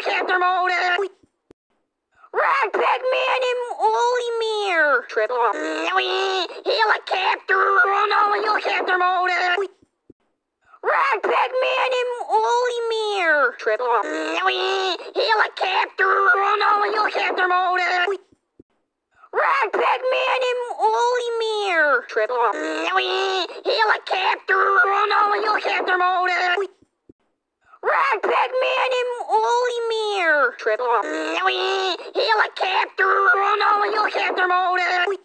helicopter mode. Ragtag Man and Olimere. Triple. Helicopter. Oh no, helicopter mode. Ragtag Man and Olimere. Triple. Helicopter. Oh no, helicopter mode. Ragtag Man and Olimere. Triple. Helicopter. Oh no, helicopter mode. Ragtag Man and Olimere. Triple. Helicopter. Oh no, helicopter mode.